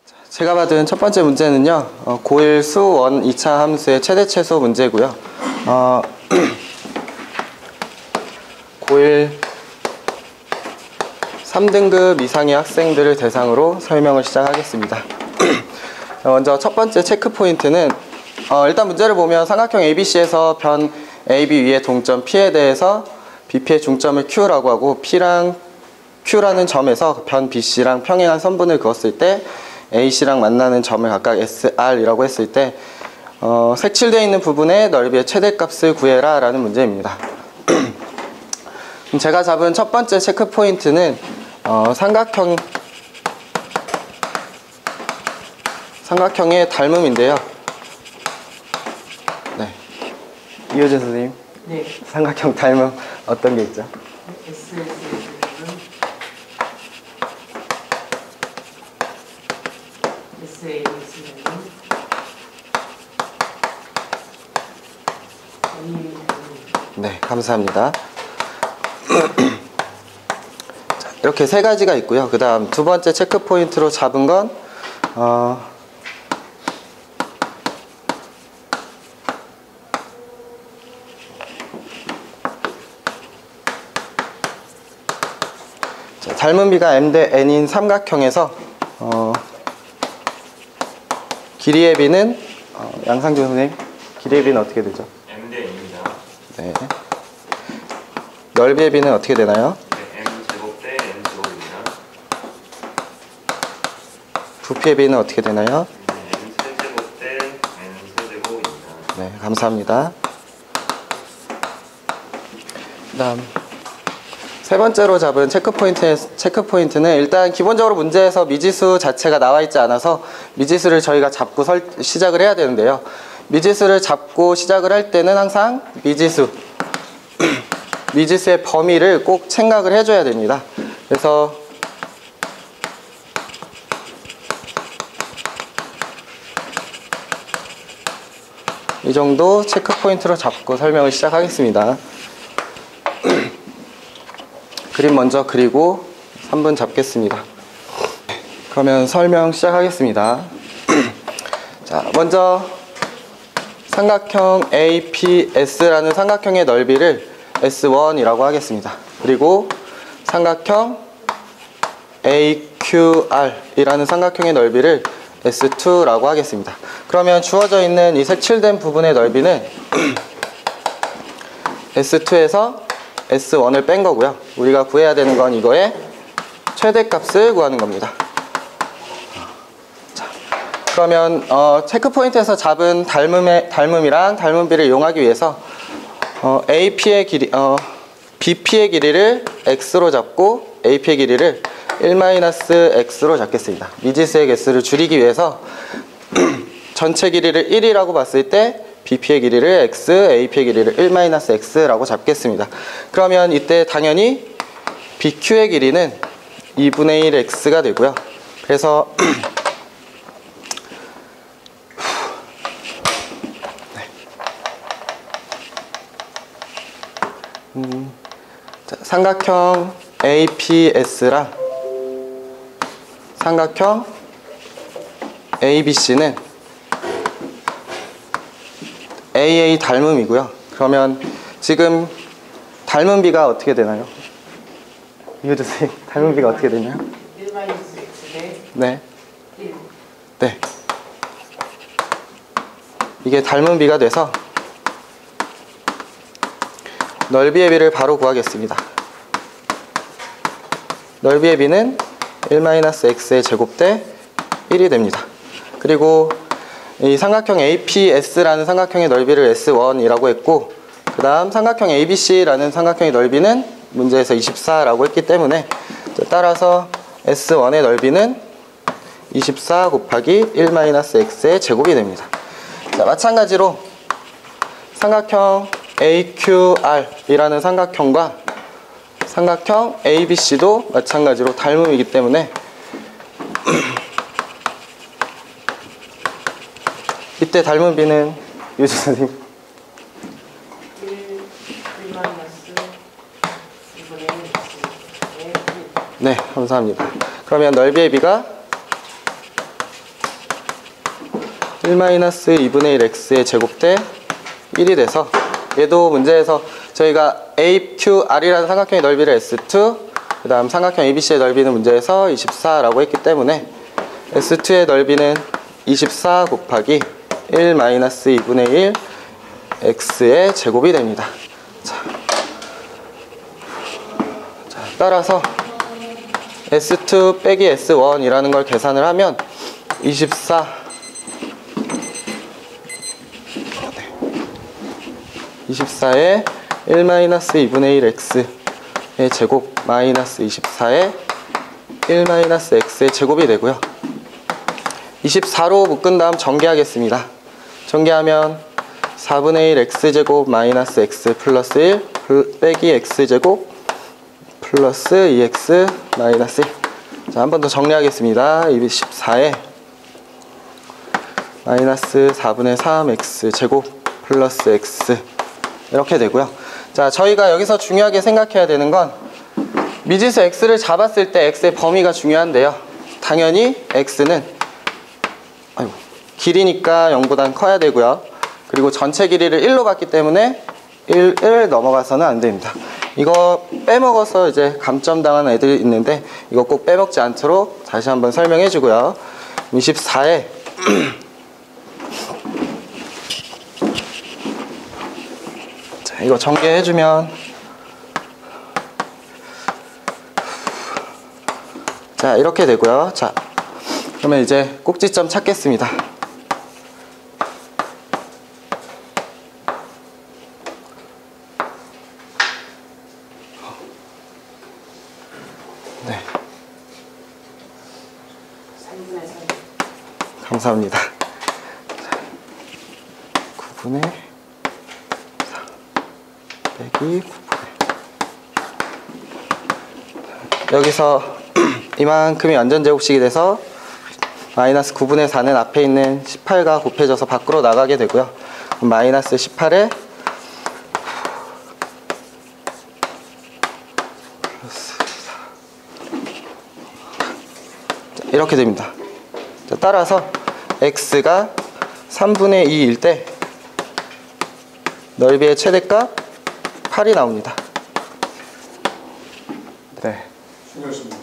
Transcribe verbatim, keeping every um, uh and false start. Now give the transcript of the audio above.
제가 받은 첫 번째 문제는요, 어, 고일 수원 이 차 함수의 최대 최소 문제고요. 어, 고일 삼 등급 이상의 학생들을 대상으로 설명을 시작하겠습니다. 먼저 첫 번째 체크 포인트는 어, 일단 문제를 보면 삼각형 에이비씨에서 변 에이비 위의 동점 P에 대해서 비피의 중점을 Q라고 하고 P랑 Q라는 점에서 변 비씨랑 평행한 선분을 그었을 때 에이씨랑 만나는 점을 각각 에스알이라고 했을 때 어, 색칠되어 있는 부분의 넓이의 최대값을 구해라 라는 문제입니다. 제가 잡은 첫 번째 체크 포인트는 어, 삼각형 삼각형의 닮음인데요. 네. 이효진 선생님. 네. 삼각형 닮음 어떤 게 있죠? 에스에스의 닮음은 에스에이의 닮음, 원인의 닮음. 네, 감사합니다. 자, 이렇게 세 가지가 있고요. 그 다음 두 번째 체크 포인트로 잡은 건 어, 자, 닮은 비가 m 대 n인 삼각형에서 어, 길이의 비는 어, 양상준 선생님, 길이의 비는 어떻게 되죠? m 대 n입니다. 네. 넓이의 비는 어떻게 되나요? 네, m 제곱 대 n 제곱입니다. 부피의 비는 어떻게 되나요? 네, m 세제곱 대 n 세제곱입니다. 네, 감사합니다. 그 다음 세 번째로 잡은 체크 포인트, 체크 포인트는 일단 기본적으로 문제에서 미지수 자체가 나와 있지 않아서 미지수를 저희가 잡고 설, 시작을 해야 되는데요. 미지수를 잡고 시작을 할 때는 항상 미지수 미지수의 범위를 꼭 생각을 해줘야 됩니다. 그래서 이 정도 체크 포인트로 잡고 설명을 시작하겠습니다. 그림 먼저 그리고 삼 분 잡겠습니다. 그러면 설명 시작하겠습니다. 자, 먼저 삼각형 에이피에스라는 삼각형의 넓이를 에스 원이라고 하겠습니다. 그리고 삼각형 에이큐알이라는 삼각형의 넓이를 에스 투라고 하겠습니다. 그러면 주어져 있는 이 색칠된 부분의 넓이는 에스 투에서 에스 원을 뺀 거고요. 우리가 구해야 되는 건 이거의 최대값을 구하는 겁니다. 자, 그러면 어, 체크 포인트에서 잡은 닮음의, 닮음이랑 닮음비를 이용하기 위해서 어, 에이피의 길이, 어, 비피의 길이를 x로 잡고 에이피의 길이를 일 마이너스 x로 잡겠습니다. 미지수의 개수를 줄이기 위해서 전체 길이를 일이라고 봤을 때 비피의 길이를 x, 에이피의 길이를 일 마이너스 x라고 잡겠습니다. 그러면 이때 당연히 비큐의 길이는 이분의 일 x가 되고요. 그래서 네. 음, 자, 삼각형 에이피에스랑 삼각형 에이비씨는 에이에이 닮음이고요. 그러면 지금 닮음비가 어떻게 되나요? 이효주 선생님, 닮음비가 어떻게 되나요? 일 마이너스 x 대 네. 일. 네. 이게 닮음비가 돼서 넓이의 비를 바로 구하겠습니다. 넓이의 비는 일 마이너스 x의 제곱 대 일이 됩니다. 그리고 이 삼각형 에이피에스라는 삼각형의 넓이를 에스 원이라고 했고, 그 다음 삼각형 에이비씨라는 삼각형의 넓이는 문제에서 이십사라고 했기 때문에 따라서 에스 원의 넓이는 이십사 곱하기 일 마이너스 x의 제곱이 됩니다. 자, 마찬가지로 삼각형 에이큐알이라는 삼각형과 삼각형 에이비씨도 마찬가지로 닮음이기 때문에 이때 닮은 비는 유지 선생님 일, 일 마이너스 이분의 x의 일. 네, 감사합니다. 그러면 넓이의 비가 일 마이너스 이분의 일 x의 제곱대 일이 돼서 얘도 문제에서 저희가 에이 큐 알이라는 삼각형의 넓이를 에스 투, 그 다음 삼각형 에이비씨의 넓이는 문제에서 이십사라고 했기 때문에 에스 투의 넓이는 이십사 곱하기 일 마이너스 이분의 일 x의 제곱이 됩니다. 자, 자, 따라서 에스 투 빼기 에스 원이라는 걸 계산을 하면 이십사 이십사에 일 마이너스 이분의 일 x의 제곱 마이너스 이십사에 일 마이너스 x의 제곱이 되고요. 이십사로 묶은 다음 전개하겠습니다. 전개하면 사분의 일 x제곱 마이너스 x 플러스 일 빼기 x제곱 플러스 이 엑스 마이너스 일. 자, 한 번 더 정리하겠습니다. 이십사에 마이너스 사분의 삼 x제곱 플러스 x 이렇게 되고요. 자, 저희가 여기서 중요하게 생각해야 되는 건 미지수 x를 잡았을 때 x의 범위가 중요한데요. 당연히 x는 아이고, 길이니까 영보단 커야 되고요. 그리고 전체 길이를 일로 봤기 때문에 일을 넘어가서는 안 됩니다. 이거 빼먹어서 이제 감점 당한 애들이 있는데 이거 꼭 빼먹지 않도록 다시 한번 설명해 주고요. 이십사에 자, 이거 전개해 주면 자, 이렇게 되고요. 자, 그러면 이제 꼭지점 찾겠습니다. 네. 삼분의 삼. 감사합니다. 구분의 사 빼기 구분의 여기서 이만큼이 완전 제곱식이 돼서 마이너스 구분의 사는 앞에 있는 십팔과 곱해져서 밖으로 나가게 되고요. 마이너스 십팔에 이렇게 됩니다. 자, 따라서 x가 삼분의 이일 때 넓이의 최대값 팔이 나옵니다. 네. 수고하셨습니다.